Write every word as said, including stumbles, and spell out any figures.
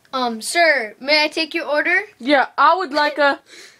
Um, sir, may I take your order? Yeah, I would like a